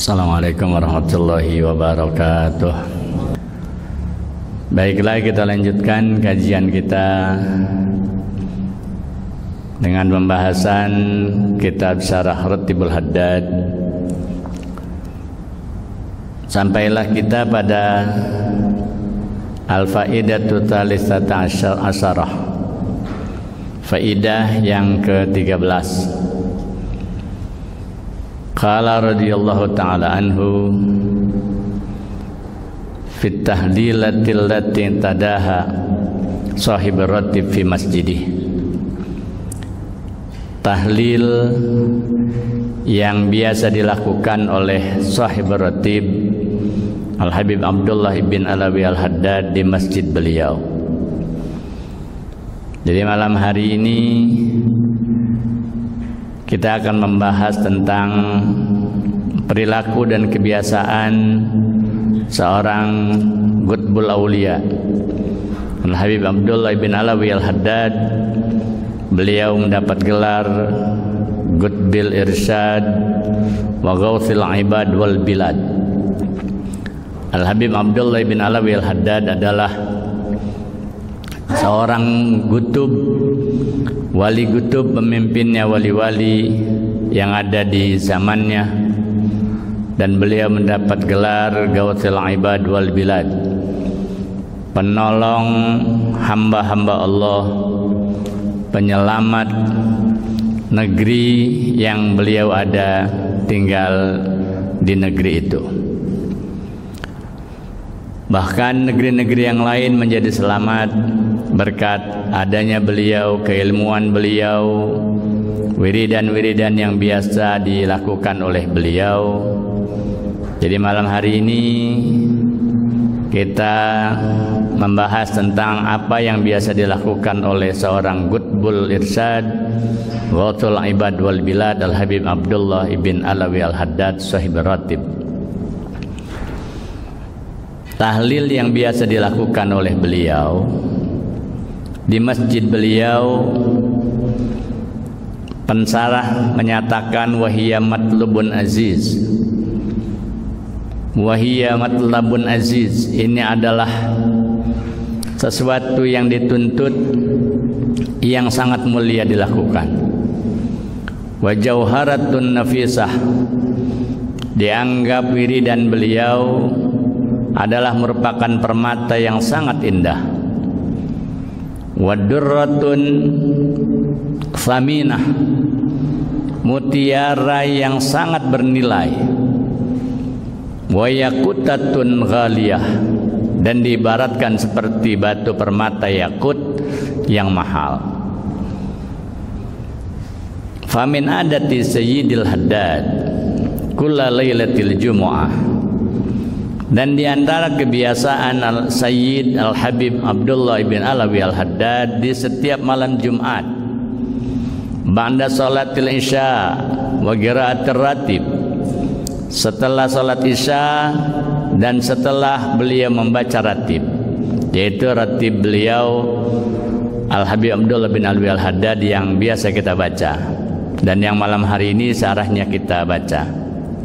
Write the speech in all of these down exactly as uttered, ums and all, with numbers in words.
Assalamualaikum warahmatullahi wabarakatuh. Baiklah, kita lanjutkan kajian kita dengan pembahasan kitab Syarah Ratibul Haddad. Sampailah kita pada Al-Faidatu Thalitsata Asyarah, faidah yang ke tiga belas. Qala radhiyallahu ta'ala anhu fit tahlilatil lati tadaha sahib ratib fi masjidih. Tahlil yang biasa dilakukan oleh sahib ratib Al-Habib Abdullah ibn Alawi Al-Haddad di masjid beliau. Jadi malam hari ini kita akan membahas tentang perilaku dan kebiasaan seorang Qutbul Aulia, Al-Habib Abdullah bin Alawi Al-Haddad. Beliau mendapat gelar Qutbil Irsyad wa Ghawthil Ibad wal Bilad. Al-Habib Abdullah bin Alawi Al-Haddad adalah seorang gutub, wali gutub, pemimpinnya wali-wali yang ada di zamannya, dan beliau mendapat gelar Ghawthil Ibad wal Bilad, penolong hamba-hamba Allah, penyelamat negeri yang beliau ada tinggal di negeri itu. Bahkan negeri-negeri yang lain menjadi selamat berkat adanya beliau, keilmuan beliau, wiridan-wiridan yang biasa dilakukan oleh beliau. Jadi malam hari ini kita membahas tentang apa yang biasa dilakukan oleh seorang Qutbul Irsyad, Ghawthul Ibad wal Bilad, Al-Habib Abdullah ibn Alawi Al-Haddad sahib ratib. Tahlil yang biasa dilakukan oleh beliau di masjid beliau, pensarah menyatakan wahiyya matlubun aziz. Wahiyya matlubun aziz, ini adalah sesuatu yang dituntut, yang sangat mulia dilakukan. Wa jauharatun nafisah, dianggap wiridan beliau adalah merupakan permata yang sangat indah. Wadurratun saminah, mutiara yang sangat bernilai. Wayakutatun ghaliyah, dan diibaratkan seperti batu permata yakut yang mahal. Famin adati Sayyidil Haddad kulla lailatil jumu'ah, dan di antara kebiasaan Al-Sayyid Al-Habib Abdullah bin Alawi Al-Haddad di setiap malam Jumat, ba'da salatil isya wa qiraatir ratib, setelah salat isya dan setelah beliau membaca ratib, yaitu ratib beliau Al-Habib Abdullah bin Alawi Al-Haddad yang biasa kita baca dan yang malam hari ini syarahnya kita baca.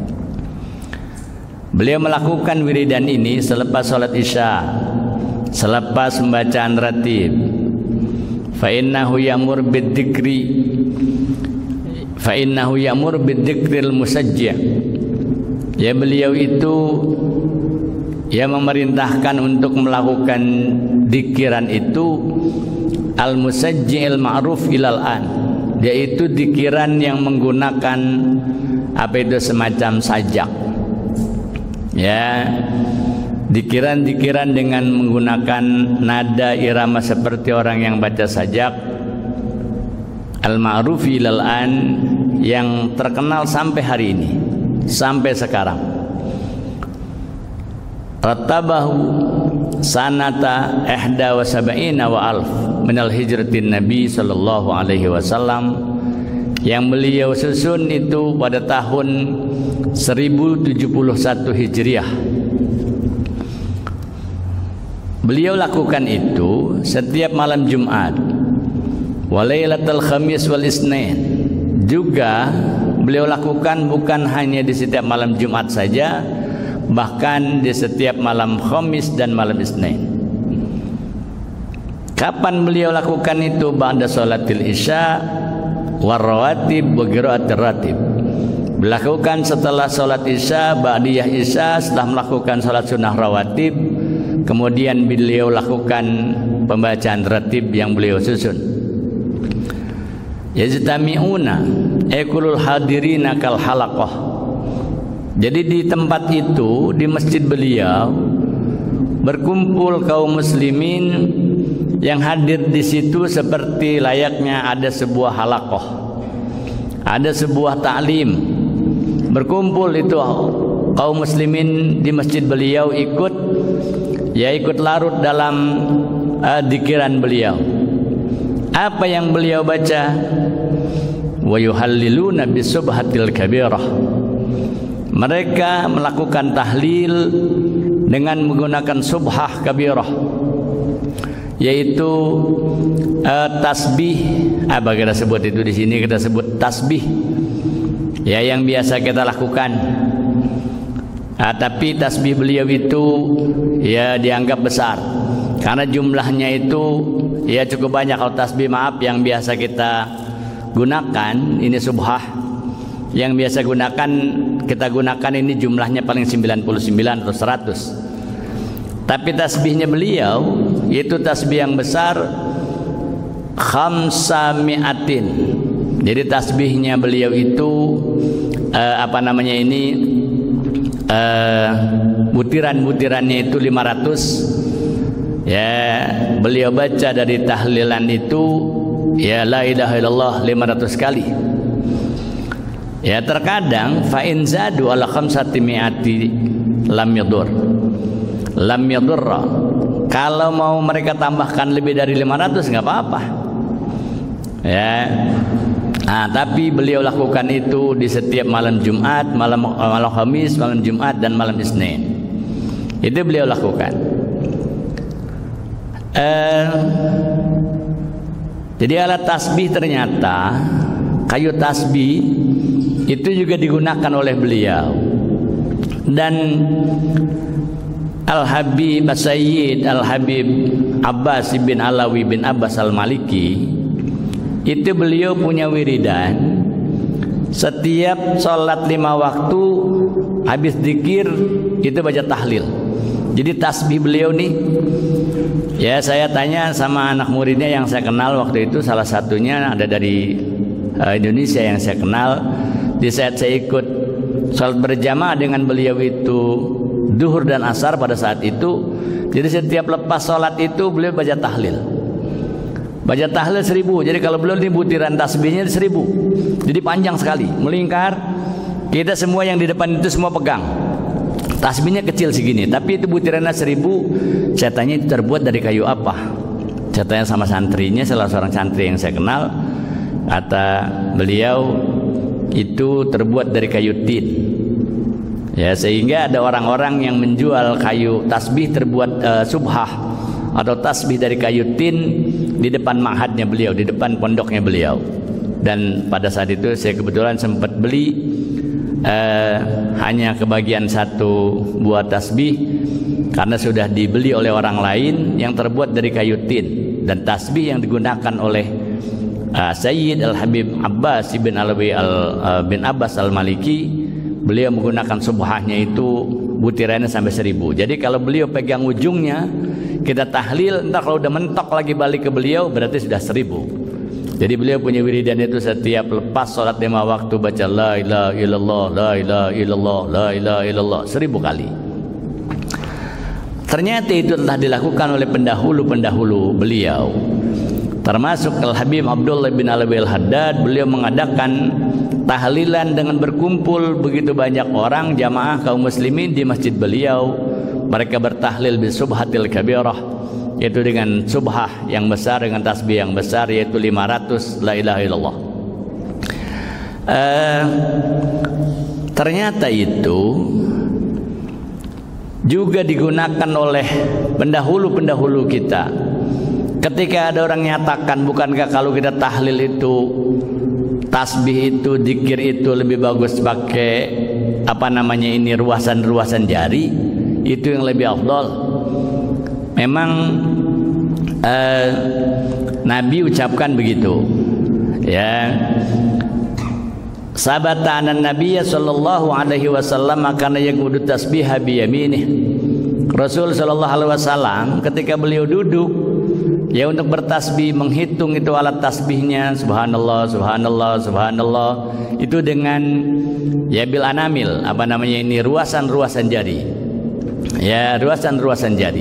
Beliau melakukan wiridan ini selepas salat isya, selepas pembacaan ratib. Fa innahu ya'mur bidzikri fa innahu ya'mur bidzikril musajjih. Ya, beliau itu ya memerintahkan untuk melakukan dikiran itu al-musajjil ma'ruf ilal an, yaitu dikiran yang menggunakan apa itu semacam sajak. Ya, dikiran-dikiran dengan menggunakan nada irama seperti orang yang baca sajak, al-ma'ruf ilal an, yang terkenal sampai hari ini, sampai sekarang. Rattabahu sanata ihda wa sab'ina wa alf minal hijratin Nabi sallallahu alaihi wasallam, yang beliau susun itu pada tahun seribu tujuh puluh satu Hijriah. Beliau lakukan itu setiap malam Jumat, walailatul Khamis wal Isnin, juga beliau lakukan bukan hanya di setiap malam Jumat saja, bahkan di setiap malam Khamis dan malam Isnin. Kapan beliau lakukan itu? Ba'da salatil isya warawatib wa qiraatir ratib. Dilakukan setelah salat isya, ba'diyah isya, setelah melakukan salat sunnah rawatib, kemudian beliau lakukan pembacaan ratib yang beliau susun. Yajtami'una ekulul hadirina kal halaqah. Jadi di tempat itu, di masjid beliau, berkumpul kaum muslimin yang hadir di situ seperti layaknya ada sebuah halaqah, ada sebuah ta'lim. Berkumpul itu kaum muslimin di masjid beliau, ikut ya ikut larut dalam uh, dikiran beliau. Apa yang beliau baca? Wa yuhalliluna bisubhatil kabirah. Mereka melakukan tahlil dengan menggunakan subhah kabirah, yaitu uh, tasbih. Apa kita sebut itu di sini? Kita sebut tasbih. Ya, yang biasa kita lakukan. Ah, tapi tasbih beliau itu ya dianggap besar karena jumlahnya itu ya cukup banyak. Kalau tasbih maaf yang biasa kita gunakan ini subhah, yang biasa gunakan kita gunakan ini jumlahnya paling sembilan puluh sembilan atau seratus. Tapi tasbihnya beliau itu tasbih yang besar, khamsa mi'atin. Jadi tasbihnya beliau itu uh, apa namanya ini uh, butiran-butirannya itu lima ratus. Ya, beliau baca dari tahlilan itu ya la ilaha illallah lima ratus kali. Ya, terkadang fa in zadu ala khamsati mi'ati lam yadur. Lam yadurra. Kalau mau mereka tambahkan lebih dari lima ratus enggak apa-apa. Ya. Nah, tapi beliau lakukan itu di setiap malam Jumat, malam malam Khamis, malam Jumat dan malam Isnin. Itu beliau lakukan. Eh, jadi alat tasbih ternyata kayu tasbih itu juga digunakan oleh beliau. Dan Al-Habib Sayyid Al-Habib Abbas bin Alawi bin Abbas Al-Maliki itu beliau punya wiridan. Setiap sholat lima waktu habis zikir itu baca tahlil. Jadi tasbih beliau nih, ya saya tanya sama anak muridnya yang saya kenal waktu itu, salah satunya ada dari uh, Indonesia yang saya kenal. Di saat saya ikut sholat berjamaah dengan beliau itu duhur dan asar pada saat itu, jadi setiap lepas sholat itu beliau baca tahlil. Baca tahlil seribu. Jadi kalau beliau ini butiran tasbihnya seribu. Jadi panjang sekali, melingkar. Kita semua yang di depan itu semua pegang. Tasbihnya kecil segini, tapi itu butirannya seribu. Saya tanya itu terbuat dari kayu apa? Saya tanya sama santrinya, salah seorang santri yang saya kenal. Kata beliau itu terbuat dari kayu tin. Ya, sehingga ada orang-orang yang menjual kayu tasbih terbuat uh, subhah atau tasbih dari kayu tin di depan ma'hadnya beliau, di depan pondoknya beliau. Dan pada saat itu saya kebetulan sempat beli eh, hanya kebagian satu buah tasbih karena sudah dibeli oleh orang lain yang terbuat dari kayu tin. Dan tasbih yang digunakan oleh uh, Sayyid Al-Habib Abbas bin Alawi al, uh, bin Abbas Al-Maliki, beliau menggunakan subhahnya itu butirannya sampai seribu. Jadi kalau beliau pegang ujungnya, kita tahlil, entah kalau udah mentok lagi balik ke beliau berarti sudah seribu. Jadi beliau punya wiridan itu setiap lepas sholat lima waktu baca la ilaha illallah, la ilaha illallah, la ilaha illallah seribu kali. Ternyata itu telah dilakukan oleh pendahulu-pendahulu beliau, termasuk Al-Habib Abdullah bin Alawi Al-Haddad. Beliau mengadakan tahlilan dengan berkumpul begitu banyak orang jamaah kaum muslimin di masjid beliau. Mereka bertahlil bi subhatil kabirah, yaitu dengan subhah yang besar, dengan tasbih yang besar, yaitu lima ratus la ilaha illallah. Uh, ternyata itu juga digunakan oleh pendahulu-pendahulu kita. Ketika ada orang nyatakan, bukankah kalau kita tahlil itu tasbih itu, dzikir itu lebih bagus pakai apa namanya ini ruasan-ruasan jari, itu yang lebih afdal. Memang eh, Nabi ucapkan begitu, ya. Sabata anan Nabiya sallallahu alaihi wasallam kana yaqudu tasbiha bi yaminih. Rasul sallallahu alaihi wasallam ketika beliau duduk ya untuk bertasbih, menghitung itu alat tasbihnya, subhanallah, subhanallah, subhanallah, itu dengan ya bil anamil, apa namanya ini ruasan-ruasan jari. Ya, ruasan-ruasan jari.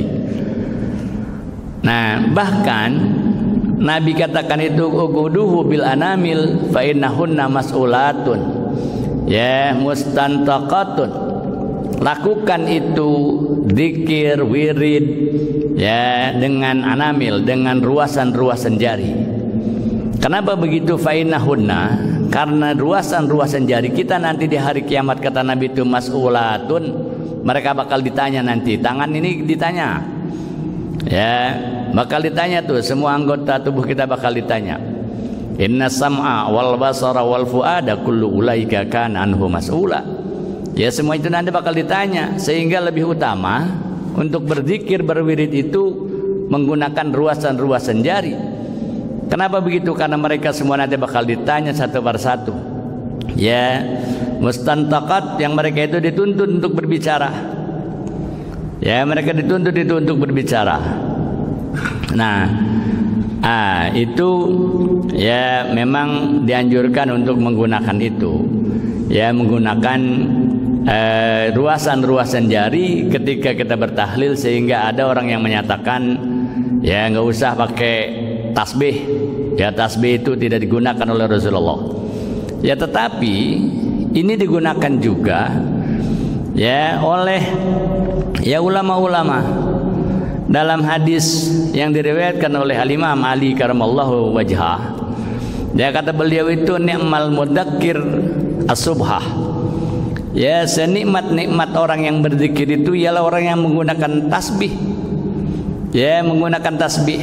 Nah, bahkan Nabi katakan itu uguduhu bil anamil fa innahunna mas'ulatun, ya mustantaqatun. Lakukan itu zikir, wirid, ya dengan anamil, dengan ruasan-ruasan jari. Kenapa begitu? Fa innahunna, karena ruasan-ruasan jari kita nanti di hari kiamat, kata Nabi itu mas'ulatun, mereka bakal ditanya nanti. Tangan ini ditanya, ya bakal ditanya tuh, semua anggota tubuh kita bakal ditanya. Inna sam'a wal basara wal fuada kullu ulaika kana anhu mas'ula. Ya semua itu nanti bakal ditanya, sehingga lebih utama untuk berzikir, berwirid itu menggunakan ruasan-ruasan jari. Kenapa begitu? Karena mereka semua nanti bakal ditanya satu persatu. Ya, mustantaqat, yang mereka itu dituntut untuk berbicara. Ya, mereka dituntut itu untuk berbicara. Nah, ah, itu ya memang dianjurkan untuk menggunakan itu, ya menggunakan eh, ruasan-ruasan jari ketika kita bertahlil, sehingga ada orang yang menyatakan ya nggak usah pakai tasbih, ya tasbih itu tidak digunakan oleh Rasulullah. Ya tetapi ini digunakan juga ya oleh ya ulama-ulama. Dalam hadis yang diriwayatkan oleh Al-Imam Ali karamallahu wajhah, dia kata beliau itu ni'mal mudzakir as-subhah. Ya, senikmat-nikmat orang yang berzikir itu ialah orang yang menggunakan tasbih. Ya, menggunakan tasbih.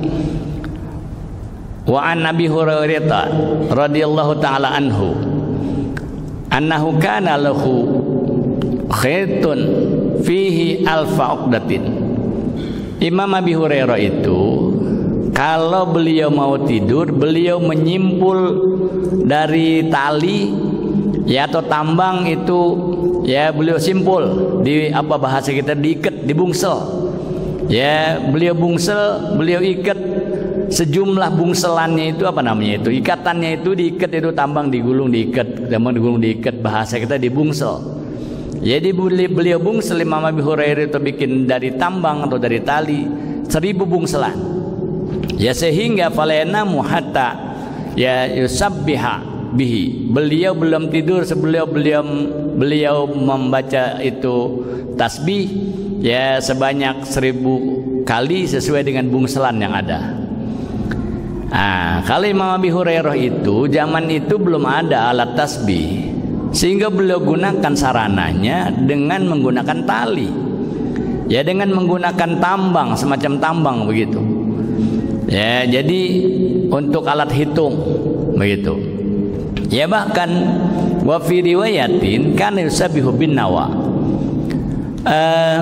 Wa an Abi Hurairah radhiyallahu taala anhu annahu kana lahu khaitun fihi alfa uqdatin. Imam Abi Hurairah itu kalau beliau mau tidur, beliau menyimpul dari tali ya atau tambang itu, ya beliau simpul di apa bahasa kita diikat, dibungsel. Ya, beliau bungsel, beliau ikat sejumlah bungselannya itu, apa namanya itu, ikatannya itu diikat, itu tambang digulung diikat, tambang digulung diikat, bahasa kita dibungsel. Jadi beliau bungsel, Imam Abi Hurairah itu bikin dari tambang atau dari tali seribu bungselan. Ya sehingga falainamu hatta ya yusabbiha bihi. Beliau belum tidur sebelum beliau beliau membaca itu tasbih ya sebanyak seribu kali sesuai dengan bungselan yang ada. Nah, kalau Imam Abi Hurairah itu zaman itu belum ada alat tasbih, sehingga beliau gunakan sarananya dengan menggunakan tali, ya dengan menggunakan tambang, semacam tambang begitu. Ya, jadi untuk alat hitung begitu. Ya bahkan wa fi riwayatin kana yusabbihu bin nawa. Uh,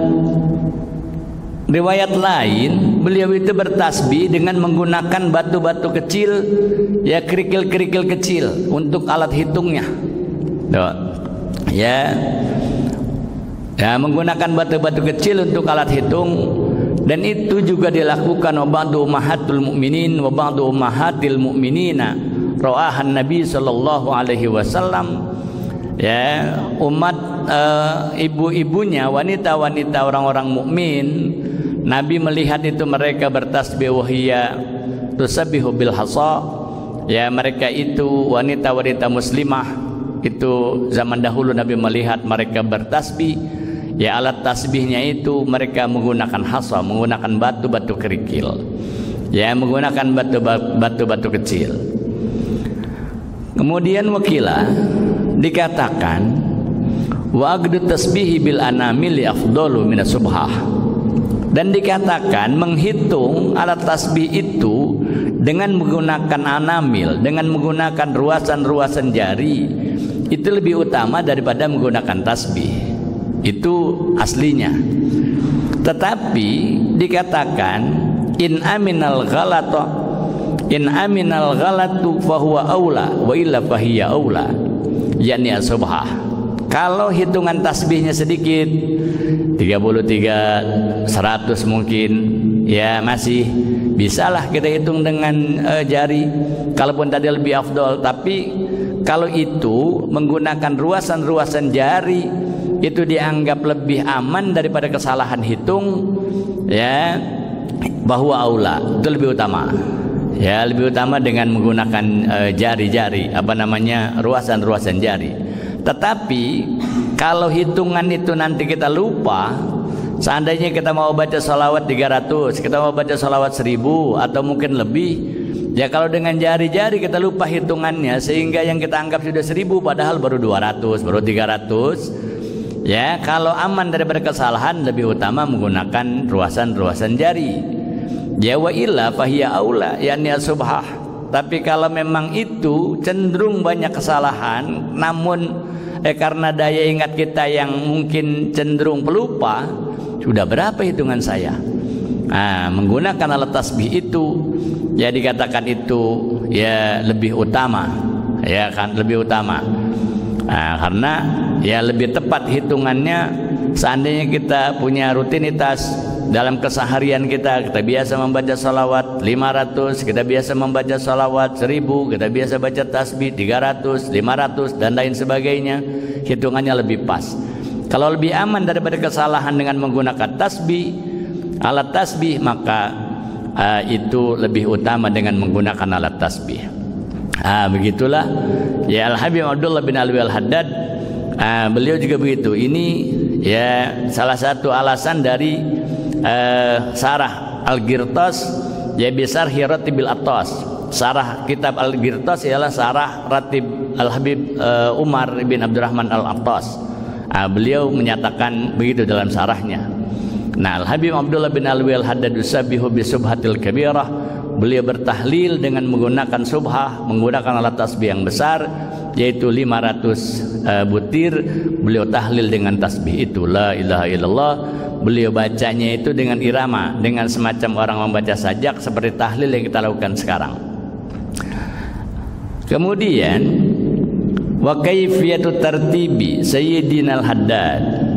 riwayat lain beliau itu bertasbih dengan menggunakan batu-batu kecil, ya kerikil-kerikil kecil untuk alat hitungnya. Ya, ya menggunakan batu-batu kecil untuk alat hitung, dan itu juga dilakukan wa ba'du ummahatul mukminin wa ba'du ummahatil mukminina rawahan Nabi sallallahu alaihi wasallam. Ya, umat uh, ibu-ibunya, wanita-wanita orang-orang mukmin, Nabi melihat itu mereka bertasbih wahiyya tusabbihu bil hasa. Ya, mereka itu wanita-wanita muslimah itu zaman dahulu Nabi melihat mereka bertasbih, ya alat tasbihnya itu mereka menggunakan hasa, menggunakan batu-batu kerikil, ya menggunakan batu-batu kecil. Kemudian wakilah dikatakan wa aqdu tasbihi bil anamil afdalu minas subhah, dan dikatakan menghitung alat tasbih itu dengan menggunakan anamil, dengan menggunakan ruasan-ruasan jari, itu lebih utama daripada menggunakan tasbih. Itu aslinya. Tetapi dikatakan in aminal ghalata, in aminal ghalatu fahuwa aula wa illa fahiya aula, yakni as-subhah. Kalau hitungan tasbihnya sedikit, tiga puluh tiga, seratus mungkin, ya masih bisalah kita hitung dengan uh, jari, kalaupun tadi lebih afdol. Tapi kalau itu menggunakan ruasan-ruasan jari, itu dianggap lebih aman daripada kesalahan hitung, ya, bahwa aula itu lebih utama, ya, lebih utama dengan menggunakan uh, jari-jari, apa namanya, ruasan-ruasan jari. Tetapi kalau hitungan itu nanti kita lupa, seandainya kita mau baca salawat tiga ratus, kita mau baca salawat seribu atau mungkin lebih, ya kalau dengan jari-jari kita lupa hitungannya, sehingga yang kita anggap sudah seribu padahal baru dua ratus, baru tiga ratus. Ya, kalau aman daripada kesalahan, lebih utama menggunakan ruasan-ruasan jari. Ya wa illa fahiya aula, yakni as-subhah. Tapi kalau memang itu cenderung banyak kesalahan, namun eh karena daya ingat kita yang mungkin cenderung pelupa, sudah berapa hitungan saya? Nah, menggunakan alat tasbih itu, ya dikatakan itu ya lebih utama, ya kan, lebih utama. Nah, karena ya lebih tepat hitungannya. Seandainya kita punya rutinitas dalam keseharian kita, kita biasa membaca salawat lima ratus, kita biasa membaca salawat seribu, kita biasa baca tasbih tiga ratus, lima ratus dan lain sebagainya, hitungannya lebih pas. Kalau lebih aman daripada kesalahan dengan menggunakan tasbih, alat tasbih, maka uh, itu lebih utama dengan menggunakan alat tasbih. Ah, begitulah ya Al-Habib Abdullah bin Alwi Al-Haddad, ah, beliau juga begitu. Ini ya salah satu alasan dari uh, Sarah Al-Ghirtas, ya besar Ratib Al-Attas. Sarah kitab Al-Ghirtas ialah Sarah Ratib Al-Habib uh, Umar bin Abdurrahman Al-Attas. Ah, beliau menyatakan begitu dalam sarahnya. Nah, Al-Habib Abdullah bin Alwi Al-Haddad yusabihu bi subhatil kabirah. Beliau bertahlil dengan menggunakan subhah, menggunakan alat tasbih yang besar, yaitu lima ratus uh, butir. Beliau tahlil dengan tasbih itu, la ilaha illallah. Beliau bacanya itu dengan irama, dengan semacam orang membaca sajak, seperti tahlil yang kita lakukan sekarang. Kemudian wa kaifiyatu tartibi Sayyidina Al-Haddad,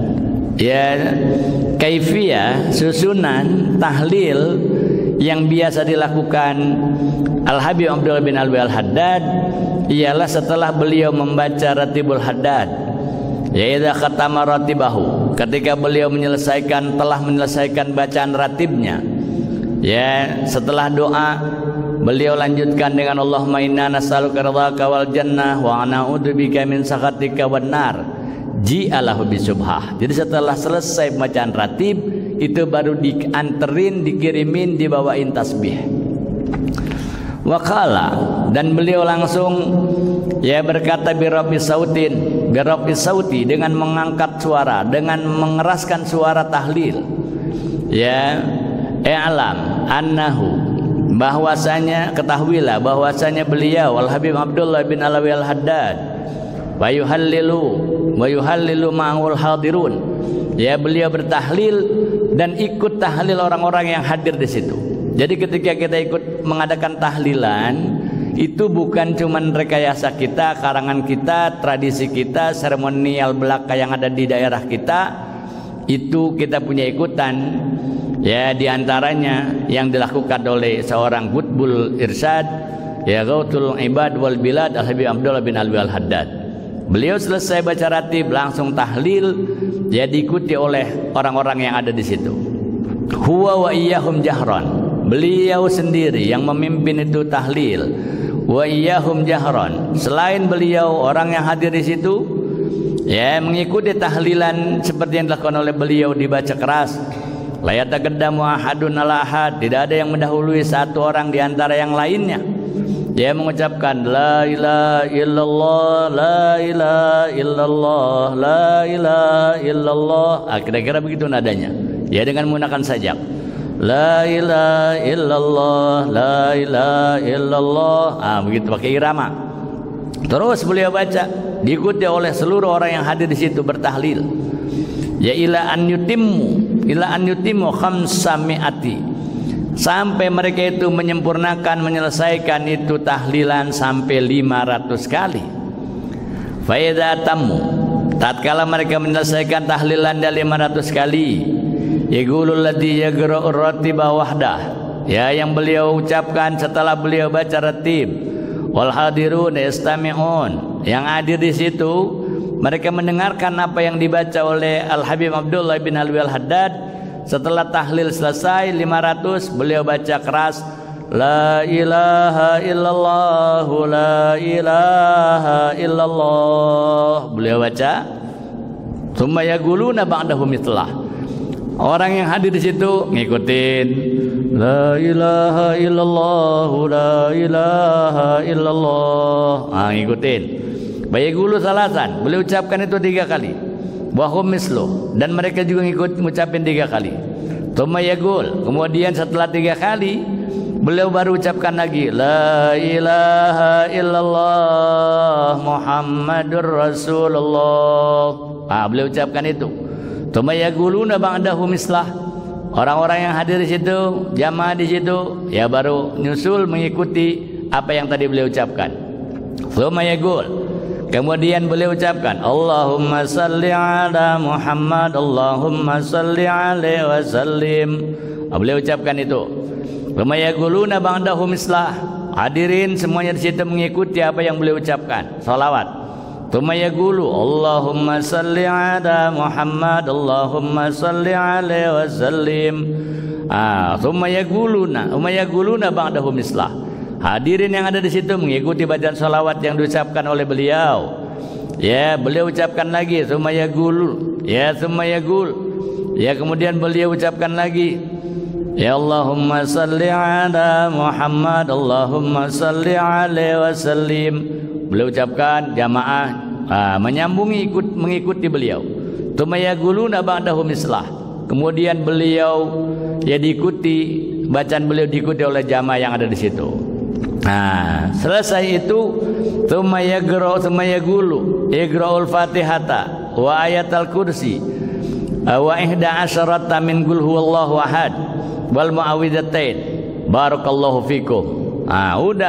ya kaifiyah susunan tahlil yang biasa dilakukan Al-Habib Abdullah bin Alwi Al-Haddad ialah setelah beliau membaca Ratibul Haddad, ya idza khatama ratibahu, ketika beliau menyelesaikan, telah menyelesaikan bacaan ratibnya, ya setelah doa beliau lanjutkan dengan Allahumma inna nas'aluka ridhaka wal jannah wa na'udzubika min sakhatika wan nar, ji'alahu bisubhah. Jadi setelah selesai bacaan ratib itu baru dianterin, dikirimin, dibawain tasbih. Wakala, dan beliau langsung ya berkata birabbi sautin, birabbi sauti, dengan mengangkat suara, dengan mengeraskan suara tahlil. Ya, i'lam annahu, bahwasanya, ketahuilah bahwasanya beliau Al-Habib Abdullah bin Alwi Al-Haddad wa yuhallilu wa yuhallilu ma'ul hadirun, ya beliau bertahlil dan ikut tahlil orang-orang yang hadir di situ. Jadi ketika kita ikut mengadakan tahlilan, itu bukan cuman rekayasa kita, karangan kita, tradisi kita, seremonial belaka yang ada di daerah kita, itu kita punya ikutan. Ya, diantaranya yang dilakukan oleh seorang Qutbul Irsyad, ya Ghauthul Ibad wal Bilad Al-Habib Abdullah bin Alwi Al-Haddad. Beliau selesai baca ratib langsung tahlil, ya diikuti oleh orang-orang yang ada di situ. Huwa wa iyyahum jahran, beliau sendiri yang memimpin itu tahlil. Wa iyyahum jahran, selain beliau orang yang hadir di situ ya mengikuti tahlilan seperti yang dilakukan oleh beliau, dibaca keras. La yataqaddamu ahadun ala ahad, tidak ada yang mendahului satu orang di antara yang lainnya. Dia mengucapkan la ilaha illallah, la ilaha illallah, la ilaha illallah. Ah, kira-kira begitu nadanya. Ya dengan menggunakan sajak. La ilaha illallah, la ilaha illallah. Ah, begitu pakai irama. Terus beliau baca, diikuti oleh seluruh orang yang hadir di situ bertahlil. Ya ila an yutimmu, ila an yutimmu khamsami'ati. Sampai mereka itu menyempurnakan, menyelesaikan itu tahlilan sampai lima ratus kali. Fa idza tammu, tatkala mereka menyelesaikan tahlilan dari lima ratus kali, yaqulul ladzi yaqra'ur ratiba wahdah, ya yang beliau ucapkan setelah beliau baca ratib, wal hadirun yastami'un, yang hadir di situ mereka mendengarkan apa yang dibaca oleh Al Habib Abdullah bin Alwi Al-Haddad. Setelah tahlil selesai lima ratus, beliau baca keras, la ilaha illallah, la ilaha illallah. Beliau baca, tsumma yaquluna ba'dahu mithlah. Orang yang hadir di situ ngikutin, la ilaha illallah, la ilaha illallah. Ah, ngikutin. Bayaqulu salasan, beliau ucapkan itu tiga kali. Wahum mislu, dan mereka juga ngikut mengucapin tiga kali. Tsumma yaqul, kemudian setelah tiga kali beliau baru ucapkan lagi, la ilaha illallah Muhammadur Rasulullah. Ah, beliau ucapkan itu. Tsumma yaquluna ba'dahu mislah. Orang-orang yang hadir di situ, jamaah di situ, ya baru nyusul mengikuti apa yang tadi beliau ucapkan. Tsumma yaqul, kemudian beliau ucapkan, Allahumma salli ala Muhammad, Allahumma salli alaihi wasallim. Beliau ucapkan itu. Tsumma yaquluna ba'dahu mislah. Hadirin semuanya di situ mengikuti apa yang beliau ucapkan, salawat. Tsumma yaqulu, Allahumma salli ala Muhammad, Allahumma salli alaihi wasallim. Ah, tsumma yaquluna, tsumma yaquluna ba'dahu mislah. Hadirin yang ada di situ mengikuti bacaan salawat yang diucapkan oleh beliau. Ya, beliau ucapkan lagi, tsumma yaqul, ya tsumma yaqul. Ya, kemudian beliau ucapkan lagi, ya Allahumma salli ala Muhammad, Allahumma salli alaihi wasallim. Beliau ucapkan, jamaah ah, menyambungi ikut mengikuti beliau. Tsumma yaquluna ba'dahu mislah. Kemudian beliau ya diikuti, bacaan beliau diikuti oleh jamaah yang ada di situ. Nah, selesai itu, tsumma yaqra, tsumma yaqulu, iqra'ul Fatihata wa ayatal kursi wa ihda asyarata min qul huwallahu ahad wal muawwidzatain. Barakallahu fikum. Ah, udah.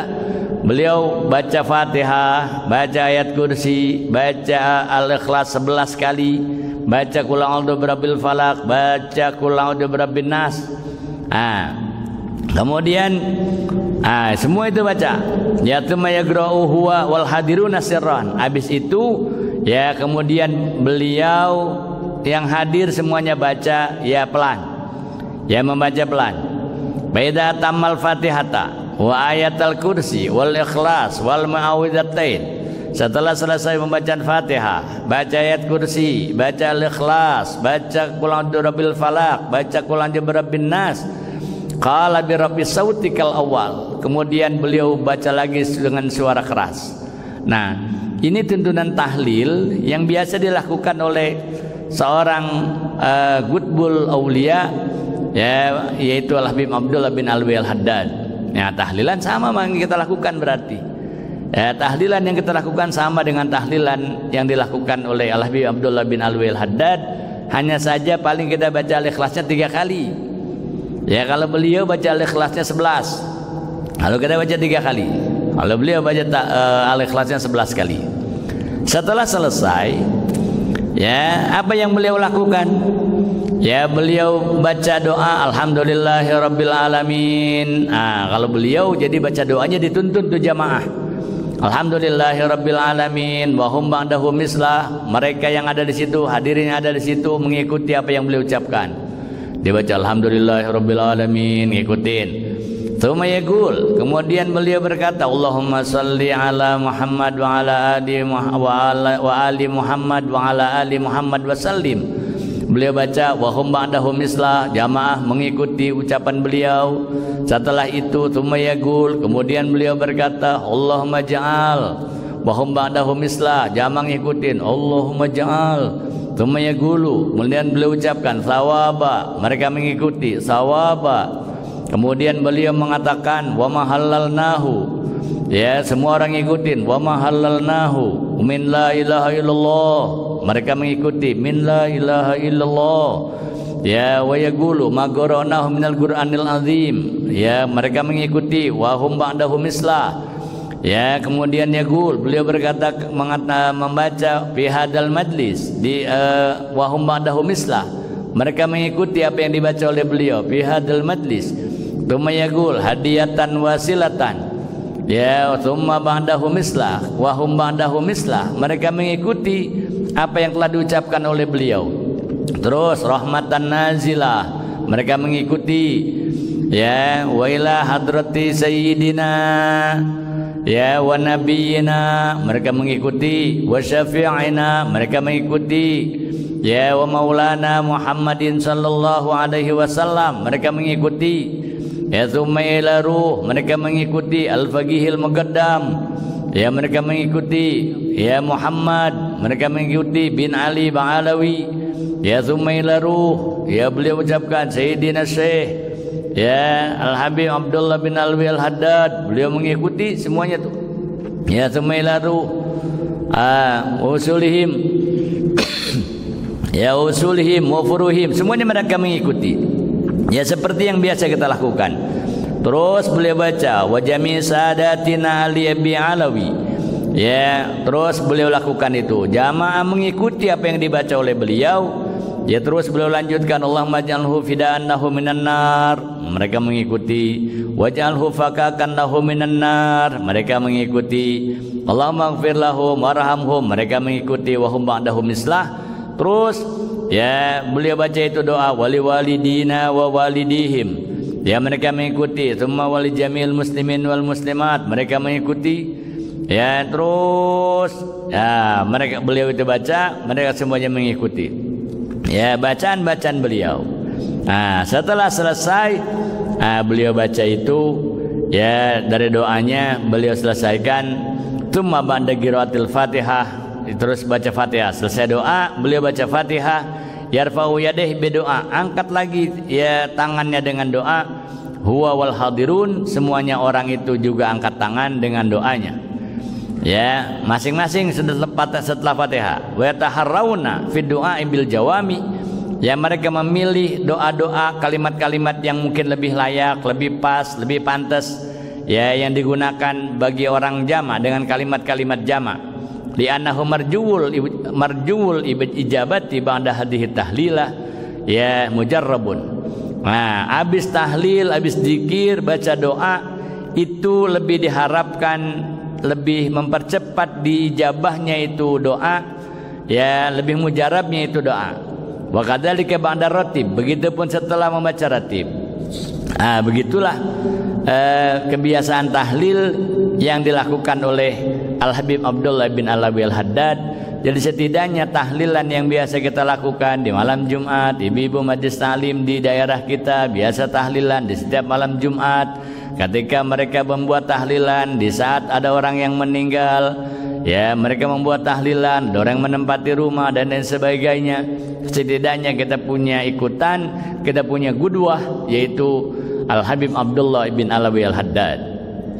Beliau baca Fatihah, baca ayat kursi, baca Al-Ikhlas sebelas kali, baca qul a'udzu birabbil falaq, baca qul a'udzu birabbin nas. Ah, kemudian ah, semua itu baca. Ya tsumma yaqra'u huwa wal hadiruna sirran. Habis itu ya kemudian beliau yang hadir semuanya baca ya pelan. Ya membaca pelan. Baida tamal Fatihata wa ayatal kursi wal ikhlas wal muawwidzatain. Setelah selesai membacaan Fatihah, baca ayat kursi, baca al-ikhlas, baca qul a'udzu birabbil falaq, baca qul a'udzu birabbin nas. Qala bi rabbi sautikal awal. Kemudian beliau baca lagi dengan suara keras. Nah, ini tuntunan tahlil yang biasa dilakukan oleh seorang uh, Qutbul Aulia, ya, yaitu Al Habib Abdullah bin Alwi Al-Haddad. Ya, tahlilan sama yang kita lakukan berarti. Ya, tahlilan yang kita lakukan sama dengan tahlilan yang dilakukan oleh Al Habib Abdullah bin Alwi Al-Haddad. Hanya saja paling kita baca al-ikhlasnya tiga kali. Ya, kalau beliau baca al-ikhlasnya sebelas, kalau kita baca tiga kali. Kalau beliau baca uh, al-ikhlasnya sebelas kali. Setelah selesai, ya, apa yang beliau lakukan? Ya, beliau baca doa alhamdulillahirabbil alamin. Nah, kalau beliau jadi baca doanya dituntun tuh jamaah. Alhamdulillahirabbil alamin wa hum ba'dahu mislah. Mereka yang ada di situ, hadirin yang ada di situ mengikuti apa yang beliau ucapkan. Dibaca alhamdulillahirabbil alamin, ngikutin. Tsumma yaqul, kemudian beliau berkata, Allahumma salli ala Muhammad wa ala ali Muhammad wa ali Muhammad wa ala ali Muhammad wa sallim. Beliau baca wa hum ba'dahu mislah, jamaah mengikuti ucapan beliau. Setelah itu tsumma yaqul, kemudian beliau berkata, Allahumma ja'al wa hum ba'dahu mislah, jamaah ngikutin, Allahumma ja'al. Tsumma yaqulu, kemudian beliau ucapkan sawaba, mereka mengikuti sawaba. Kemudian beliau mengatakan wa ma halalnahu, ya semua orang ngikutin wa ma halalnahu min la ilaha illallah, mereka mengikuti min la ilaha illallah. Ya wa yaqulu ma qara'nahu minal qur'anil azim, ya mereka mengikuti wa hum ba'dahu mislah. Ya kemudian yaqul, beliau berkata mengata, membaca fi hadal majlis di uh, wa hum ba'dahu mislah, mereka mengikuti apa yang dibaca oleh beliau fi hadal majlis. Tsumma yaqul hadiyatan wasilatan, ya tsumma ba'dahu mislah wa hum ba'dahu mislah, mereka mengikuti apa yang telah diucapkan oleh beliau. Terus rahmatan nazilah, mereka mengikuti, ya wa ila hadrati sayyidina, ya wa nabiyina, mereka mengikuti, wa syafi'ina, mereka mengikuti, ya wa maulana Muhammadin sallallahu alaihi wasallam, mereka mengikuti, ya tsumma ila ruh, mereka mengikuti al-faqihil muqaddam, ya mereka mengikuti, ya Muhammad, mereka mengikuti bin Ali Ba'alawi, ya tsumma ila ruh, ya beliau ucapkan Sayyidina Syekh, ya Al-Habib Abdullah bin Alwi Al-Haddad, beliau mengikuti semuanya tuh. Ya tsumma ila ruh, ah usulihim ya usulihim wa furuhim, semuanya mereka mengikuti. Ya seperti yang biasa kita lakukan. Terus beliau baca wa jami' sadatina Ali Abi Alawi. Ya, terus beliau lakukan itu. Jamaah mengikuti apa yang dibaca oleh beliau. Ya terus beliau lanjutkan Allahumma ja'alhu fida'an lahu minan nar. Mereka mengikuti. Waj'alhu fakakan lahu minan nar. Mereka mengikuti. Allahumma ighfir lahum warhamhum. Mereka mengikuti wa hum ba'dahu mislah. Terus ya beliau baca itu doa wali walidina wa walidihim, ya mereka mengikuti. Tsumma wali jamil muslimin wal muslimat, mereka mengikuti. Ya terus ya mereka beliau itu baca, mereka semuanya mengikuti. Ya bacaan-bacaan beliau. Nah setelah selesai nah, beliau baca itu, ya dari doanya beliau selesaikan. Tsumma ba'da qiraatil Fatihah, terus baca Fatihah. Selesai doa, beliau baca Fatihah. Yarfa'u yadayhi bidoa, angkat lagi ya tangannya dengan doa. Huwa wal hadirun, semuanya orang itu juga angkat tangan dengan doanya. Ya, masing-masing setelah setelah Fatihah. Wa taharrauna fi du'a bil jawami, ya mereka memilih doa-doa kalimat-kalimat yang mungkin lebih layak, lebih pas, lebih pantas, ya yang digunakan bagi orang jama' dengan kalimat-kalimat jama'. Li'annahu marjuul marjuul ijabati ba'da hadhihi tahlilah, ya mujarrabun. Nah, habis tahlil, habis zikir, baca doa itu lebih diharapkan, lebih mempercepat diijabahnya itu doa, ya lebih mujarabnya itu doa. Wa kadzalika ba'da ratib, begitupun setelah membaca ratib. Nah, begitulah eh, kebiasaan tahlil yang dilakukan oleh Al-Habib Abdullah bin Alawi Al-Haddad. Jadi setidaknya tahlilan yang biasa kita lakukan di malam Jumat, ibu-ibu majlis taklim di daerah kita biasa tahlilan di setiap malam Jumat. Ketika mereka membuat tahlilan di saat ada orang yang meninggal, ya mereka membuat tahlilan, ada orang yang menempati rumah dan lain sebagainya. Setidaknya kita punya ikutan, kita punya qudwah, yaitu Al-Habib Abdullah bin Alawi Al-Haddad.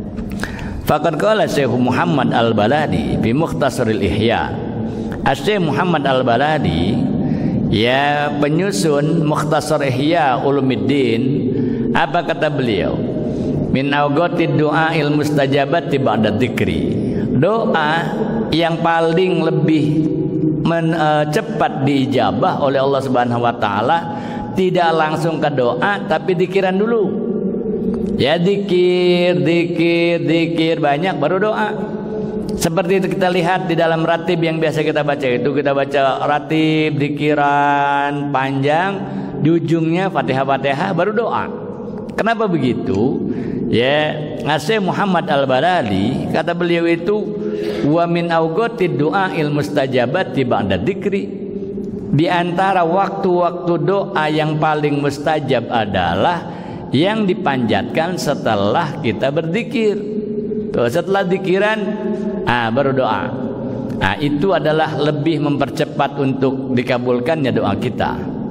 Faqad qala Syekh Muhammad Al-Baladi fi Mukhtasaril Ihya. Syekh Muhammad Al-Baladi, ya penyusun Mukhtasar Ihya Ulumuddin, apa kata beliau? Min awqatid du'ail mustajabati ba'da dzikri. Doa yang paling lebih men, uh, cepat diijabah oleh Allah Subhanahu wa taala tidak langsung ke doa tapi dikiran dulu. Ya dikir, dikir, dikir banyak baru doa. Seperti itu kita lihat di dalam ratib yang biasa kita baca itu, kita baca ratib, dikiran panjang, di ujungnya Fatihah-Fatihah baru doa. Kenapa begitu? Ya, Syekh Muhammad Al-Balali kata beliau itu wa min awqatid du'ail mustajabati ba'da dzikri. Di antara waktu-waktu doa yang paling mustajab adalah yang dipanjatkan setelah kita berzikir. Tuh, setelah zikiran ah baru doa. Nah, itu adalah lebih mempercepat untuk dikabulkannya doa kita.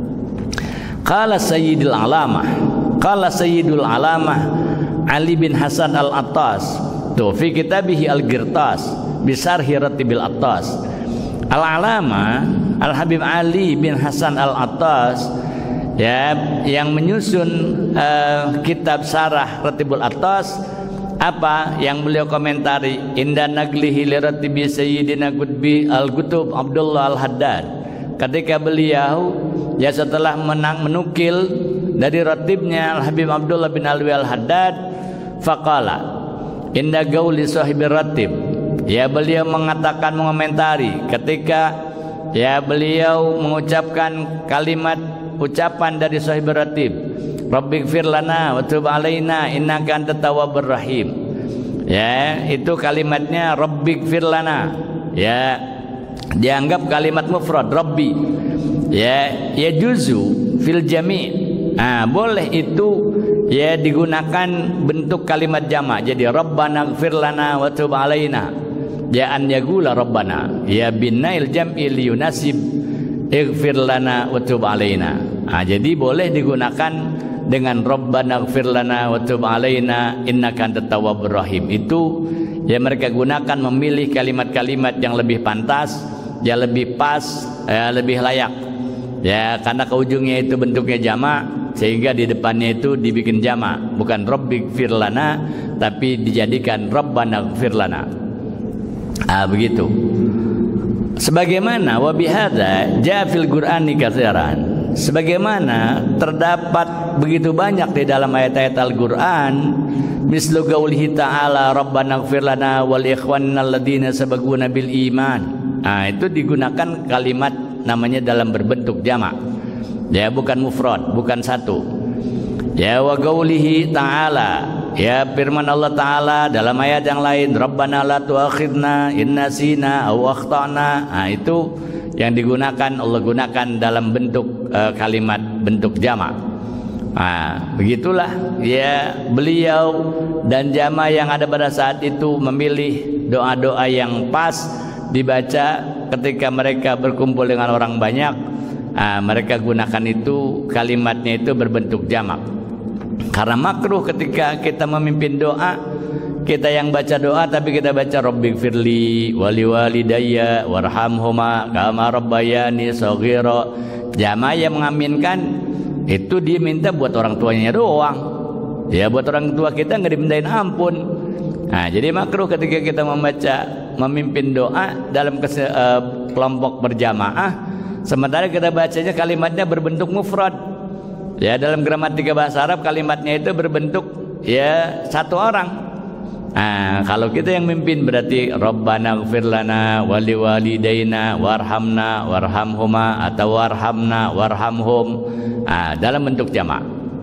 Qala Sayyidul Alamah, qala Sayyidul Alamah Ali bin Hasan Al-Attas, tuh fi kitabihi Al-Girtas bisarhi Ratibil Attas. Al-Alama Al-Habib Ali bin Hasan Al-Attas, ya, yang menyusun uh, kitab Sarah Ratibul Attas, apa yang beliau komentari, inda naglihi li Ratibi Sayyidina Qutbi Al-Qutub Abdullah Al-Haddad, ketika beliau ya setelah menang menukil dari ratibnya Al-Habib Abdullah bin Alwi Al-Haddad, faqala inda gauli sahibi ratib, ya beliau mengatakan, mengomentari ketika ya beliau mengucapkan kalimat ucapan dari sahib ratib, Rabbighfir lana wa tub alaina innaka antat tawwabur rahim. Ya, itu kalimatnya Rabbighfir lana. Ya, dianggap kalimat mufrad Rabbi. Ya, ya juzu fil jami'. Nah, boleh itu ya digunakan bentuk kalimat jamak. Jadi Rabbana ighfir lana wa tub alaina. Ya an yaqula Rabbana, ya binail jam'i liyunasib ighfir lana wa tub alaina. Nah, jadi boleh digunakan dengan Rabbana ighfir lana wa tub alaina innaka antat tawwabur rahim. Itu ya mereka gunakan, memilih kalimat-kalimat yang lebih pantas, ya lebih pas, ya lebih layak. Ya, karena ke ujungnya itu bentuknya jamak, sehingga di depannya itu dibikin jamak, bukan Rabbighfir lana tapi dijadikan Rabbana ighfir lana. Ah, begitu. Sebagaimana wa bihadza jaa fil Qur'ani katsiran, sebagaimana terdapat begitu banyak di dalam ayat-ayat Al-Qur'an, mislu qaulihi ta'ala Rabbana ighfir lana wal ikhwanina alladziina sabaquna bil iman. Nah, itu digunakan kalimat namanya dalam berbentuk jamak. Ya, bukan mufrad, bukan satu. Ya, wa qaulihi ta'ala, ya firman Allah Ta'ala dalam ayat yang lain, Rabbana la tu'akhidna in nasina aw akhtana. Nah, itu yang digunakan, Allah gunakan dalam bentuk uh, kalimat bentuk jamak. Nah, begitulah ya beliau dan jamaah yang ada pada saat itu memilih doa-doa yang pas dibaca ketika mereka berkumpul dengan orang banyak. Nah, mereka gunakan itu, kalimatnya itu berbentuk jamak. Karena makruh ketika kita memimpin doa, kita yang baca doa tapi kita baca Rabbighfirli wali walidayya warhamhuma kama rabbayani shaghira. Jamaah yang mengaminkan itu dia minta buat orang tuanya doang. Ya, buat orang tua kita nggak dimintain ampun. Nah, jadi makruh ketika kita membaca, memimpin doa dalam kese, uh, kelompok berjamaah, sementara kita bacanya kalimatnya berbentuk mufrad. Ya, dalam gramatika bahasa Arab kalimatnya itu berbentuk ya satu orang. Nah, kalau kita yang mimpin berarti Rabbana ighfir lana wali walidaina warhamna warhamhuma atau warhamna warhamhum. Nah, dalam bentuk jamak.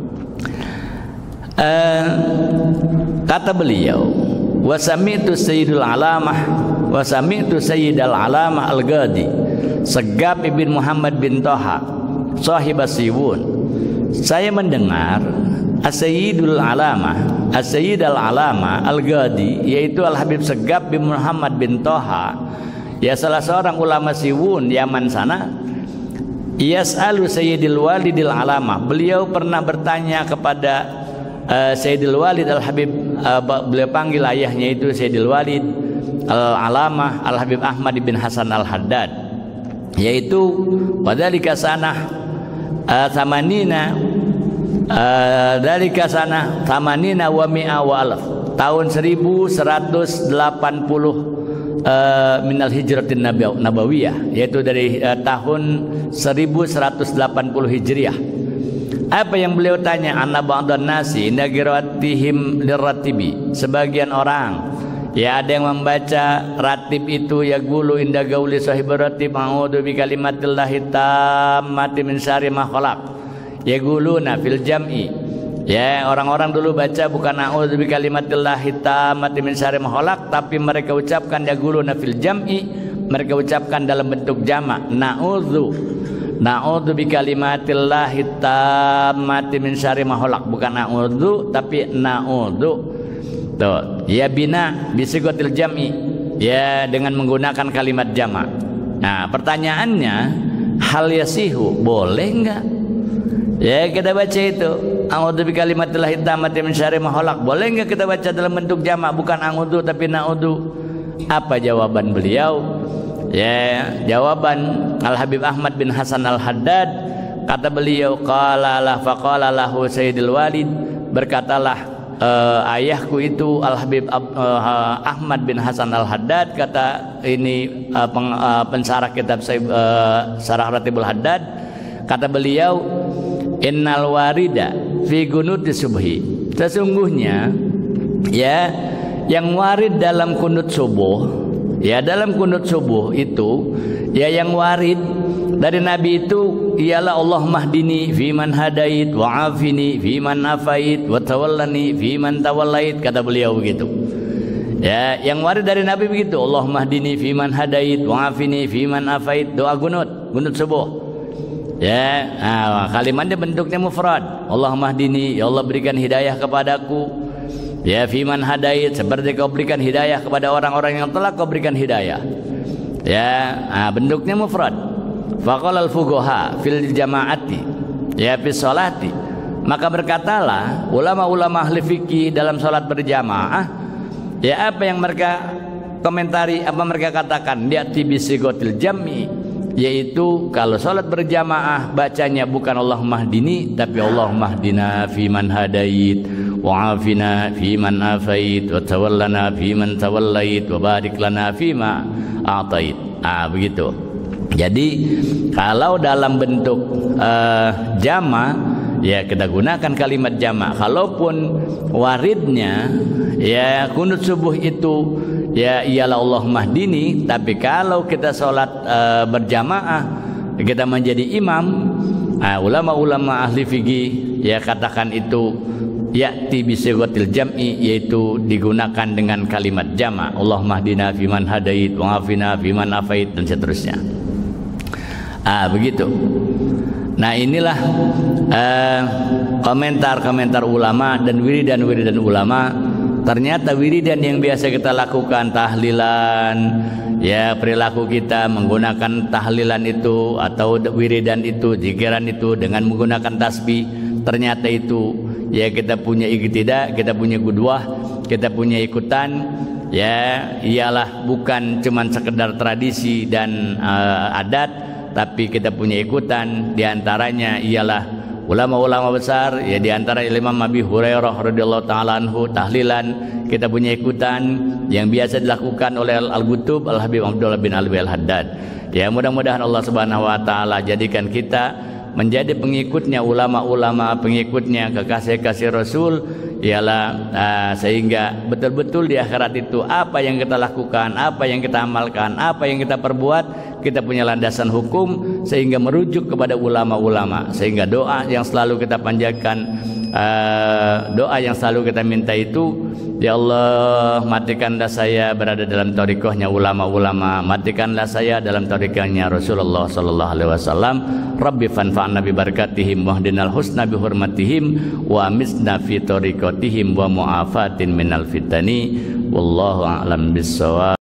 Uh, kata beliau, wa sami'tu Sayyidul Alamah wa sami'tu Sayyidul Alamah Al-Ghadi Segab ibn Muhammad bin Toha Sahib Siwun. Saya mendengar As-Sayyidul Alamah As-Sayyidul Alamah Al-Ghadi, yaitu Al-Habib Segab bin Muhammad bin Toha, ya salah seorang ulama Siwun Yaman sana, yas'alu Sayyidil Walidil Alamah, beliau pernah bertanya kepada uh, Sayyidil Walid Al-Habib, uh, beliau panggil ayahnya itu Sayyidil Walid Al-Alamah Al-Habib Ahmad bin Hasan Al-Haddad, yaitu wadhalika sanah Uh, samanina uh, dari kasana samanina wa mi'a wa alaf, tahun seribu seratus delapan puluh uh, minal hijratin nabawiyah, yaitu dari uh, tahun seribu seratus delapan puluh hijriah. Apa yang beliau tanya? Anna ba'dhan nasi inda qiraatihim liratibi, sebagian orang ya ada yang membaca ratib itu ya gulu inda gauli sahib ratib a'udzu bi kalimatillahi tammati min syarri ma khalaq, ya guluna fil jam'i. Ya, orang-orang dulu baca bukan a'udzu bi kalimatillahi tammati min syarri ma khalaq, tapi mereka ucapkan ya guluna fil jam'i, mereka ucapkan dalam bentuk jamak, na'udzu na'udzu bi kalimatillahi tammati min syarri ma khalaq, bukan a'udzu tapi na'udzu. Tuh, ya bina bisigotil jam'i, ya dengan menggunakan kalimat jamak. Nah, pertanyaannya, hal yasihu boleh enggak? Ya kita baca itu, a'udzu bikalimatillah tammati min syarri ma khalaq. Boleh enggak kita baca dalam bentuk jamak, bukan a'udzu tapi na'udzu? Apa jawaban beliau? Ya, jawaban Al Habib Ahmad bin Hasan Al Haddad, kata beliau, qala la faqala lahu Sayyidul Walid, berkatalah uh, ayahku itu Al Habib uh, Ahmad bin Hasan Al Haddad, kata ini uh, peng, uh, pensarah kitab uh, Sarah Ratibul Haddad, kata beliau, innal warida fi gunuti subhi, sesungguhnya ya yang warid dalam kunut subuh, ya dalam kunut subuh itu ya yang warid dari Nabi itu ialah Allahumma hdini fiman hadait wa afini fiman afait wa tawallani fiman tawallait, kata beliau begitu. Ya, yang warid dari Nabi begitu, Allahumma hdini fiman hadait wa afini fiman afait, doa gunut, gunut subuh. Ya, nah, kalimatnya bentuknya mufrad. Allahumma hdini, ya Allah berikan hidayah kepadaku. Ya, fiman hadait, seperti kau berikan hidayah kepada orang-orang yang telah kau berikan hidayah. Ya, nah, bentuknya mufrad. Faqala al-fuqaha fil jama'ati, ya fi sholati, maka berkatalah ulama-ulama ahli fikih dalam salat berjamaah, ya apa yang mereka komentari, apa mereka katakan, ya'ti bi sigotil jam'i, yaitu kalau salat berjamaah bacanya bukan Allahumma hdini tapi Allahumma hdina fiman hadait wa afina fiman afait wa tawallana fiman tawallait wa barik lana fima a'tait. Ah begitu. Jadi kalau dalam bentuk uh, jama, ya kita gunakan kalimat jama. Kalaupun waridnya ya kunut subuh itu ya ialah Allahumma hdini, tapi kalau kita sholat uh, berjamaah, kita menjadi imam, uh, ulama-ulama ahli fikih ya katakan itu ya'ti bisighatil jam'i, yaitu digunakan dengan kalimat jama. Allahumma hdina fiman hadait wa afina fiman afait, dan seterusnya. Ah begitu. Nah inilah komentar-komentar uh, ulama dan wiridan-wiridan ulama. Ternyata wiridan yang biasa kita lakukan, tahlilan, ya perilaku kita menggunakan tahlilan itu atau wiridan itu, zikiran itu dengan menggunakan tasbih, ternyata itu ya kita punya iktidak, kita punya qudwah, kita punya ikutan, ya ialah bukan cuman sekedar tradisi dan uh, adat, tapi kita punya ikutan. Diantaranya ialah ulama-ulama besar, ya diantara Imam Abi Hurairah radhiyallahu taala anhu, tahlilan kita punya ikutan yang biasa dilakukan oleh Al-Qutub Al Habib Abdullah bin Alwi Al Haddad. Ya mudah-mudahan Allah Subhanahu wa taala jadikan kita menjadi pengikutnya ulama-ulama, pengikutnya kekasih-kasih Rasul, ialah uh, sehingga betul-betul di akhirat itu apa yang kita lakukan, apa yang kita amalkan, apa yang kita perbuat, kita punya landasan hukum sehingga merujuk kepada ulama-ulama, sehingga doa yang selalu kita panjatkan, uh, doa yang selalu kita minta itu, ya Allah matikanlah saya berada dalam thariqahnya ulama-ulama, matikanlah saya dalam thariqahnya Rasulullah sallallahu alaihi wasallam. Rabbi fanfa'na bi barakatihim wahdinal husna bi hurmatihim wa misna fi thariqatihim wa mu'afatin minal fitani wallahu a'lam bissawab.